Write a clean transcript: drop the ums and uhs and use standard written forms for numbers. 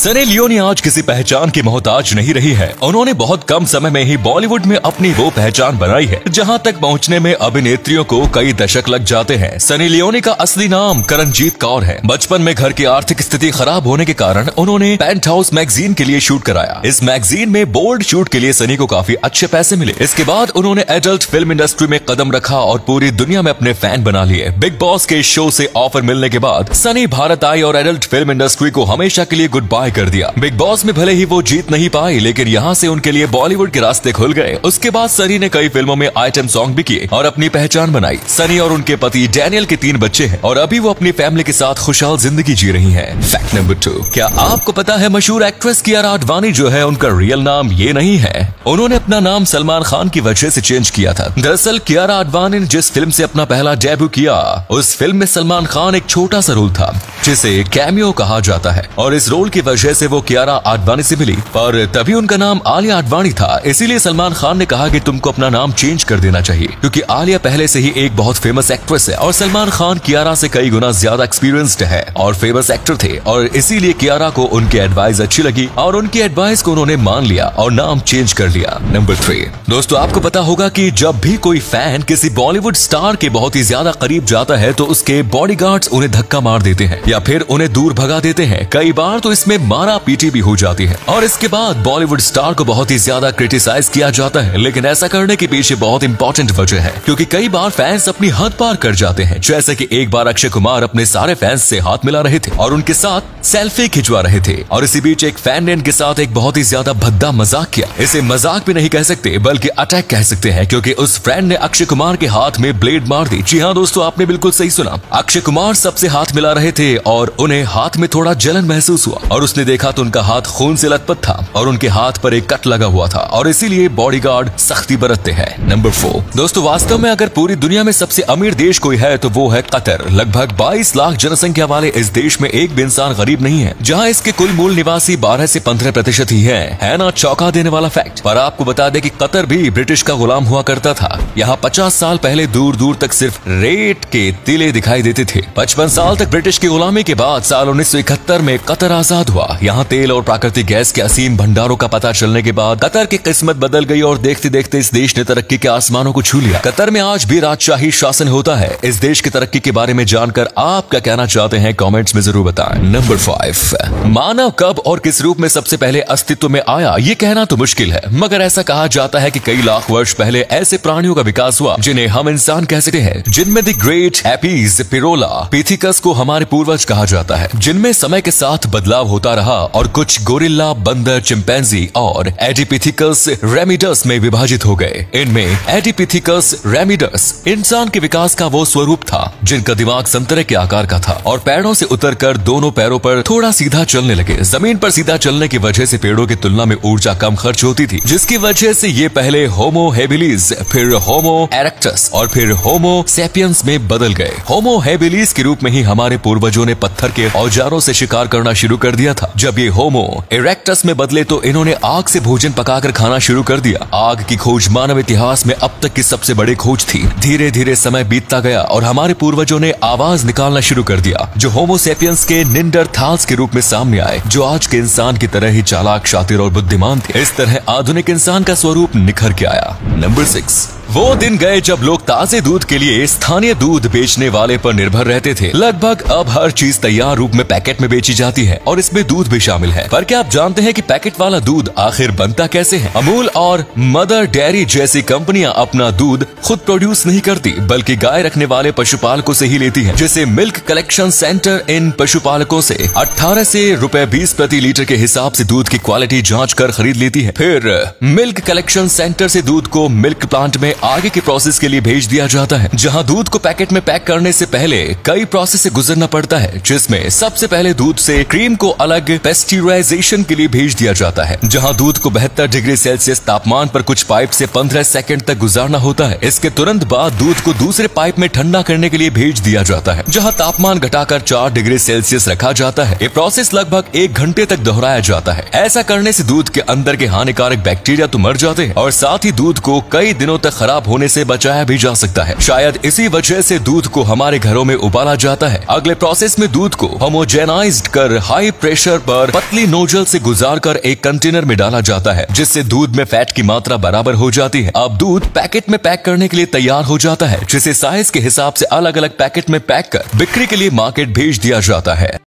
Sunny Leone आज किसी पहचान की मोहताज नहीं रही है। उन्होंने बहुत कम समय में ही बॉलीवुड में अपनी वो पहचान बनाई है जहां तक पहुंचने में अभिनेत्रियों को कई दशक लग जाते हैं। सनी लियोनी का असली नाम करणजीत कौर है। बचपन में घर की आर्थिक स्थिति खराब होने के कारण उन्होंने पेंट हाउस मैगजीन के लिए शूट कराया। इस मैगजीन में बोल्ड शूट के लिए सनी को काफी अच्छे पैसे मिले। इसके बाद उन्होंने एडल्ट फिल्म इंडस्ट्री में कदम रखा और पूरी दुनिया में अपने फैन बना लिए। बिग बॉस के शो से ऑफर मिलने के बाद सनी भारत आई और एडल्ट फिल्म इंडस्ट्री को हमेशा के लिए गुड बाय कर दिया। बिग बॉस में भले ही वो जीत नहीं पाई, लेकिन यहाँ से उनके लिए बॉलीवुड के रास्ते खुल गए। उसके बाद सनी ने कई फिल्मों में आइटम सॉन्ग भी किए और अपनी पहचान बनाई। सनी और उनके पति डैनियल के 3 बच्चे हैं और अभी वो अपनी फैमिली के साथ खुशहाल जिंदगी जी रही हैं। फैक्ट नंबर 2, क्या आपको पता है मशहूर एक्ट्रेस कियारा आडवाणी जो है उनका रियल नाम ये नहीं है। उन्होंने अपना नाम सलमान खान की वजह से चेंज किया था। दरअसल कियारा आडवाणी ने जिस फिल्म से अपना पहला डेब्यू किया, उस फिल्म में सलमान खान एक छोटा सा रोल था जिसे कैमियो कहा जाता है और इस रोल की वजह से वो कियारा आडवाणी से मिली, पर तभी उनका नाम आलिया आडवाणी था। इसीलिए सलमान खान ने कहा कि तुमको अपना नाम चेंज कर देना चाहिए, क्योंकि आलिया पहले से ही एक बहुत फेमस एक्ट्रेस है और सलमान खान कियारा से कई गुना ज्यादा एक्सपीरियंस्ड है और फेमस एक्टर थे, और इसीलिए कियारा को उनकी एडवाइस अच्छी लगी और उनकी एडवाइस को उन्होंने मान लिया और नाम चेंज कर लिया। नंबर 3, दोस्तों आपको पता होगा कि जब भी कोई फैन किसी बॉलीवुड स्टार के बहुत ही ज्यादा करीब जाता है तो उसके बॉडीगार्ड्स उन्हें धक्का मार देते हैं या फिर उन्हें दूर भगा देते हैं। कई बार तो इसमें मारा पीटी भी हो जाती है और इसके बाद बॉलीवुड स्टार को बहुत ही ज्यादा क्रिटिसाइज किया जाता है। लेकिन ऐसा करने के पीछे बहुत इंपॉर्टेंट वजह है, क्योंकि कई बार फैंस अपनी हद पार कर जाते हैं। जैसे कि एक बार अक्षय कुमार अपने सारे फैंस से हाथ मिला रहे थे और उनके साथ सेल्फी खिंचवा रहे थे और इसी बीच एक फैन ने इनके साथ एक बहुत ही ज्यादा भद्दा मजाक किया। इसे मजाक भी नहीं कह सकते बल्कि अटैक कह सकते हैं, क्योंकि उस फ्रेंड ने अक्षय कुमार के हाथ में ब्लेड मार दी। जी हाँ दोस्तों, आपने बिल्कुल सही सुना। अक्षय कुमार सबसे हाथ मिला रहे थे और उन्हें हाथ में थोड़ा जलन महसूस हुआ और उसने देखा तो उनका हाथ खून से लथपथ था और उनके हाथ पर एक कट लगा हुआ था और इसीलिए बॉडीगार्ड सख्ती बरतते हैं। नंबर 4, दोस्तों वास्तव में अगर पूरी दुनिया में सबसे अमीर देश कोई है तो वो है कतर। लगभग 22 लाख जनसंख्या वाले इस देश में एक भी इंसान गरीब नहीं है, जहां इसके कुल मूल निवासी 12 से 15% ही है ना चौंका देने वाला फैक्ट। पर आपको बता दें कि कतर भी ब्रिटिश का गुलाम हुआ करता था। यहाँ 50 साल पहले दूर दूर तक सिर्फ रेत के टीले दिखाई देते थे। 55 साल तक ब्रिटिश की गुलामी के बाद साल 1971 में कतर आजाद हुआ। यहाँ तेल और प्राकृतिक गैस के असीम भंडारों का पता चलने के बाद कतर की किस्मत बदल गई और देखते देखते इस देश ने तरक्की के आसमानों को छू लिया। कतर में आज भी राजशाही शासन होता है। इस देश की तरक्की के बारे में जानकर आप क्या कहना चाहते हैं कमेंट्स में जरूर बताएं। नंबर 5, मानव कब और किस रूप में सबसे पहले अस्तित्व में आया ये कहना तो मुश्किल है, मगर ऐसा कहा जाता है कि कई लाख वर्ष पहले ऐसे प्राणियों का विकास हुआ जिन्हें हम इंसान कह सकते हैं, जिनमें the great apes Pierolapithecus को हमारे पूर्वज कहा जाता है, जिनमें समय के साथ बदलाव होता रहा और कुछ गोरिल्ला, बंदर, चिंपैंजी और एडिपिथिकस रेमिडस में विभाजित हो गए। इनमें एडिपिथिकस रेमिडस इंसान के विकास का वो स्वरूप था जिनका दिमाग संतरे के आकार का था और पैरों से उतरकर दोनों पैरों पर थोड़ा सीधा चलने लगे। जमीन पर सीधा चलने की वजह से पेड़ों की तुलना में ऊर्जा कम खर्च होती थी, जिसकी वजह से ये पहले होमो हेबिलिस, फिर होमो इरेक्टस और फिर होमो सेपियंस में बदल गए। होमो हेबिलिस के रूप में ही हमारे पूर्वजों ने पत्थर के औजारों से शिकार करना शुरू कर दिया था। जब ये होमो इरेक्टस में बदले तो इन्होंने आग से भोजन पकाकर खाना शुरू कर दिया। आग की खोज मानव इतिहास में अब तक की सबसे बड़ी खोज थी। धीरे धीरे समय बीतता गया और हमारे पूर्वजों ने आवाज निकालना शुरू कर दिया, जो होमो सेपियंस के निंडरथाल्स के रूप में सामने आए, जो आज के इंसान की तरह ही चालाक, शातिर और बुद्धिमान थे। इस तरह आधुनिक इंसान का स्वरूप निखर के आया। नंबर 6, वो दिन गए जब लोग ताजे दूध के लिए स्थानीय दूध बेचने वाले पर निर्भर रहते थे। लगभग अब हर चीज तैयार रूप में पैकेट में बेची जाती है और इसमें दूध भी शामिल है। पर क्या आप जानते हैं कि पैकेट वाला दूध आखिर बनता कैसे है? अमूल और मदर डेयरी जैसी कंपनियां अपना दूध खुद प्रोड्यूस नहीं करती, बल्कि गाय रखने वाले पशुपालकों से ही लेती है, जिसे मिल्क कलेक्शन सेंटर इन पशुपालकों से 18 से ₹20 प्रति लीटर के हिसाब से दूध की क्वालिटी जाँच कर खरीद लेती है। फिर मिल्क कलेक्शन सेंटर से दूध को मिल्क प्लांट में आगे के प्रोसेस के लिए भेज दिया जाता है, जहां दूध को पैकेट में पैक करने से पहले कई प्रोसेस से गुजरना पड़ता है, जिसमें सबसे पहले दूध से क्रीम को अलग पेस्चराइजेशन के लिए भेज दिया जाता है, जहां दूध को 72 डिग्री सेल्सियस तापमान पर कुछ पाइप से 15 सेकंड तक गुजारना होता है। इसके तुरंत बाद दूध को दूसरे पाइप में ठंडा करने के लिए भेज दिया जाता है, जहां तापमान घटाकर 4 डिग्री सेल्सियस रखा जाता है। ये प्रोसेस लगभग 1 घंटे तक दोहराया जाता है। ऐसा करने से दूध के अंदर के हानिकारक बैक्टीरिया तो मर जाते हैं और साथ ही दूध को कई दिनों तक खराब होने से बचाया भी जा सकता है। शायद इसी वजह से दूध को हमारे घरों में उबाला जाता है। अगले प्रोसेस जिसमें दूध को होमोजेनाइज्ड कर हाई प्रेशर पर पतली नोजल से गुजारकर एक कंटेनर में डाला जाता है, जिससे दूध में फैट की मात्रा बराबर हो जाती है। अब दूध पैकेट में पैक करने के लिए तैयार हो जाता है, जिसे साइज के हिसाब से अलग अलग पैकेट में पैक कर बिक्री के लिए मार्केट भेज दिया जाता है।